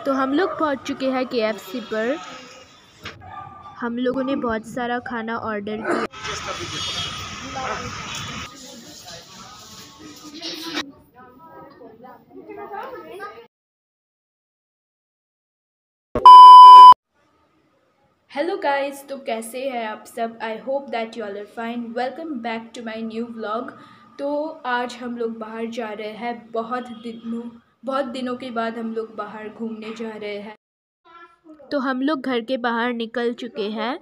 तो हम लोग पहुंच चुके हैं KFC पर। हम लोगों ने बहुत सारा खाना ऑर्डर किया। हेलो गाइस, तो कैसे हैं आप सब? I hope that you all are fine. Welcome back to my new vlog. तो आज हम लोग बाहर जा रहे हैं। बहुत दिनों के बाद हम लोग बाहर घूमने जा रहे हैं। तो हम लोग घर के बाहर निकल चुके हैं।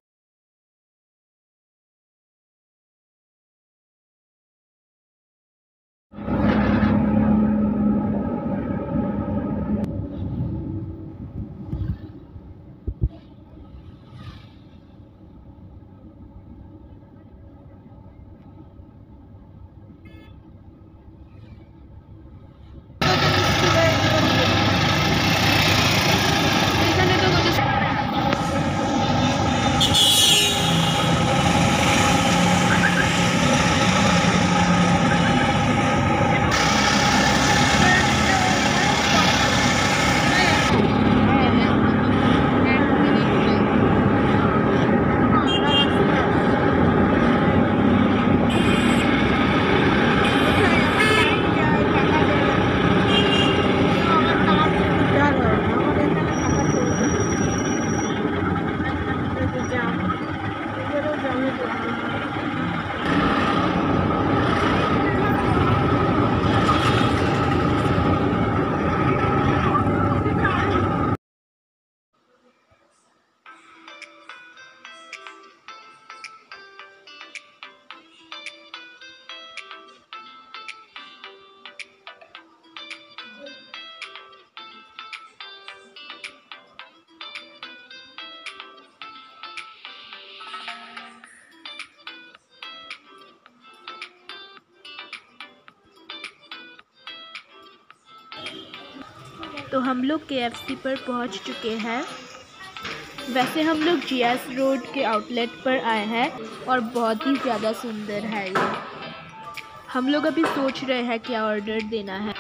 तो हम लोग KFC पर पहुंच चुके हैं। वैसे हम लोग GS रोड के आउटलेट पर आए हैं और बहुत ही ज़्यादा सुंदर है ये। हम लोग अभी सोच रहे हैं क्या ऑर्डर देना है।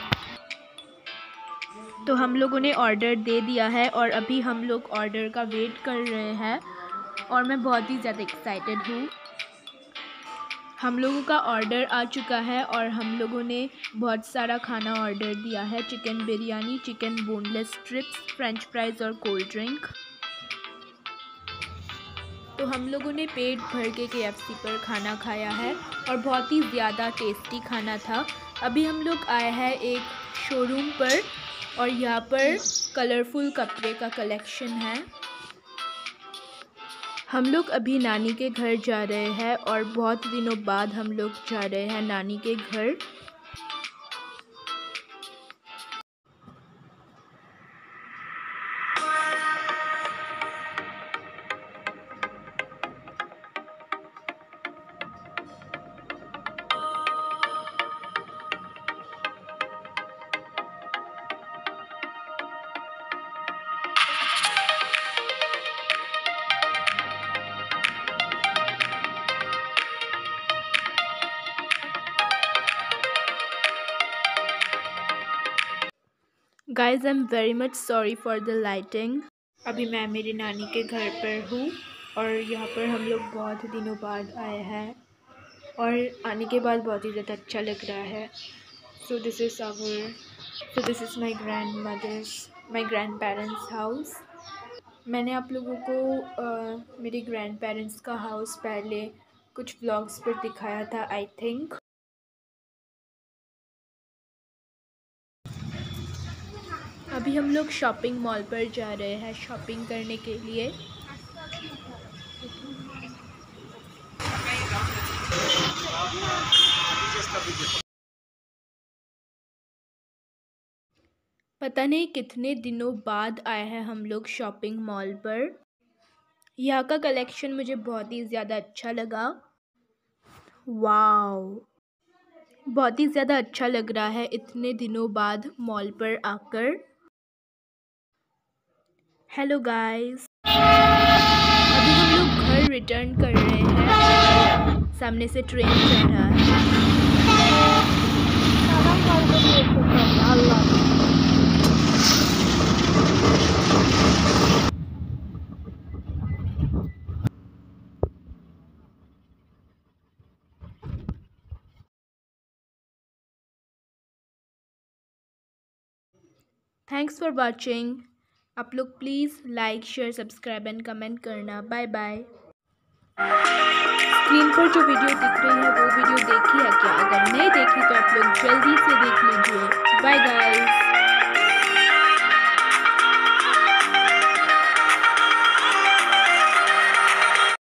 तो हम लोगों ने ऑर्डर दे दिया है और अभी हम लोग ऑर्डर का वेट कर रहे हैं और मैं बहुत ही ज़्यादा एक्साइटेड हूँ। हम लोगों का ऑर्डर आ चुका है और हम लोगों ने बहुत सारा खाना ऑर्डर दिया है। Chicken biryani, chicken boneless strips, French fries और कोल्ड ड्रिंक। तो हम लोगों ने पेट भर के KFC पर खाना खाया है और बहुत ही ज़्यादा टेस्टी खाना था। अभी हम लोग आए हैं एक शोरूम पर और यहाँ पर कलरफुल कपड़े का कलेक्शन है। हम लोग अभी नानी के घर जा रहे हैं और बहुत दिनों बाद हम लोग जा रहे हैं नानी के घर। Guys, I am very much sorry for the lighting. अभी मैं मेरी नानी के घर पर हूँ और यहाँ पर हम लोग बहुत दिनों बाद आए हैं और आने के बाद बहुत ही ज़्यादा अच्छा लग रहा है। So this is my grandparents house. मैंने आप लोगों को मेरे ग्रैंड पेरेंट्स का हाउस पहले कुछ व्लॉग्स पर दिखाया था आई थिंक। अभी हम लोग शॉपिंग मॉल पर जा रहे हैं शॉपिंग करने के लिए। पता नहीं कितने दिनों बाद आए हैं हम लोग शॉपिंग मॉल पर। यहाँ का कलेक्शन मुझे बहुत ही ज़्यादा अच्छा लगा। वाव, बहुत ही ज़्यादा अच्छा लग रहा है इतने दिनों बाद मॉल पर आकर। हेलो गाइस, अभी हम लोग घर रिटर्न कर रहे हैं। सामने से ट्रेन जा रहा है। Thanks for watching. आप लोग please like share subscribe and comment करना। Bye bye. स्क्रीन पर जो वीडियो दिख रही है वो वीडियो देखी है क्या? अगर नहीं देखी तो आप लोग जल्दी से देख लीजिए।